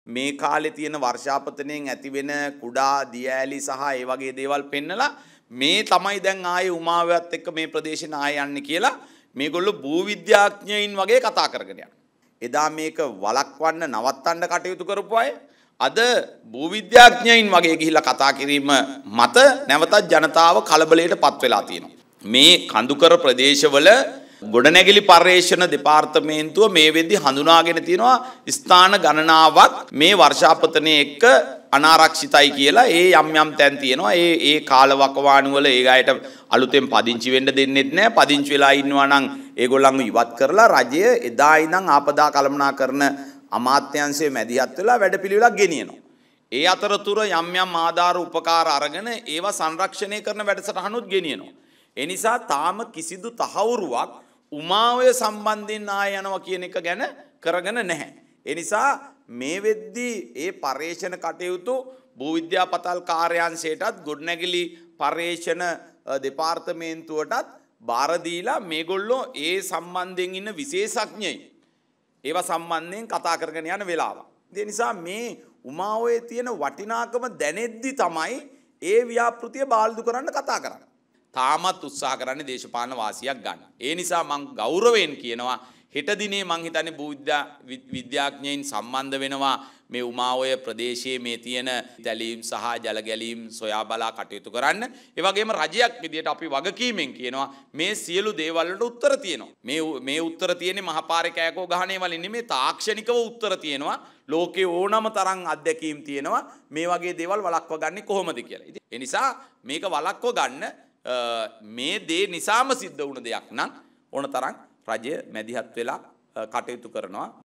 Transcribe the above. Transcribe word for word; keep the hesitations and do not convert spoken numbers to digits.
මේ කාලේ තියෙන වර්ෂාපතනයෙන් ඇතිවෙන කුඩා දියඇලි සහ ඒ වගේ දේවල් පෙන්නලා මේ තමයි දැන් ආයේ උමාවයත් එක්ක මේ ප්‍රදේශේ ආයේ යන්නේ කියලා මේගොල්ලෝ භූවිද්‍යාඥයින් වගේ කතා කරගෙන යනවා. එදා මේක වළක්වන්න නවත්තන්න කටයුතු කරපු අය අද භූවිද්‍යාඥයින් වගේ ගිහිලා කතා කිරීම මත නැවතත් ජනතාව කලබලයට පත් වෙලා තියෙනවා. මේ කඳුකර ප්‍රදේශවල ගොඩනැගිලි පර්යේෂණ දෙපාර්තමේන්තුව මේ වෙද්දි හඳුනාගෙන තියෙනවා ස්ථාන ගණනාවක් මේ වර්ෂාපතනයේ එක්ක අනාරක්ෂිතයි කියලා. ඒ යම් යම් තැන් තියෙනවා. ඒ ඒ කාලවකවානු වල ඒ ගායට අලුතෙන් පදිංචි වෙන්න දෙන්නෙත් නැහැ. පදිංචි වෙලා ඉන්නවා නම් ඒගොල්ලන්ව ඉවත් කරලා රජය එදා ඉඳන් ආපදා කළමනාකරන අමාත්‍යාංශයේ මැදිහත් වෙලා වැඩපිළිවෙලක් ගෙනියනවා. ඒ අතරතුර යම් යම් ආධාර උපකාර අරගෙන ඒවා සංරක්ෂණය කරන වැඩසටහනුත් ගෙනියනවා. ඒ නිසා තාම කිසිදු තහවුරුවක් උමාවය සම්බන්ධයෙන් ආය යනවා කියන එක ගැන කරගෙන නැහැ. ඒ නිසා මේ වෙද්දී ඒ පර්යේෂණ කටයුතු භූවිද්‍යාපතල් කාර්යාංශයටත් ගොඩනැගිලි පර්යේෂණ දෙපාර්තමේන්තුවටත් බාර දීලා මේගොල්ලෝ ඒ සම්බන්ධයෙන් ඉන්න විශේෂඥයින් ඒවා සම්බන්ධයෙන් කතා කරගෙන යන වෙලාව. ඒ නිසා මේ උමාවයේ තියෙන වටිනාකම දැනෙද්දි තමයි ඒ ව්‍යාපෘතිය බාල්දු කරන්න කතා කරන්නේ. තාමත් උත්සාහ කරන්නේ දේශපාලන වාසියක් ගන්න. ඒ නිසා මම ගෞරවයෙන් කියනවා හෙට දිනේ මං හිතන්නේ භූවිද්‍යා විද්‍යාඥයින් සම්බන්ධ වෙනවා මේ උමාවය ප්‍රදේශයේ මේ තියෙන තැලීම් සහ ජල ගැලීම් සොයා බලා කටයුතු කරන්න. ඒ වගේම රජයක් විදියට අපි වගකීමෙන් කියනවා මේ සියලු දේවල් වලට උත්තර තියෙනවා. මේ මේ උත්තර තියෙන්නේ මහපාරේ කෑකෝ ගහණේ වලින් නෙමෙයි තාක්ෂණිකව උත්තර තියෙනවා. ලෝකේ ඕනම තරම් අත්දැකීම් තියෙනවා මේ වගේ දේවල් වළක්ව ගන්නේ කොහොමද කියලා. ඉතින් ඒ නිසා මේක වළක්ව ගන්න මේ දේ නිසාම සිද්ධ වුණ දෙයක් නම් ඕන තරම් රජය මැදිහත් වෙලා කටයුතු කරනවා.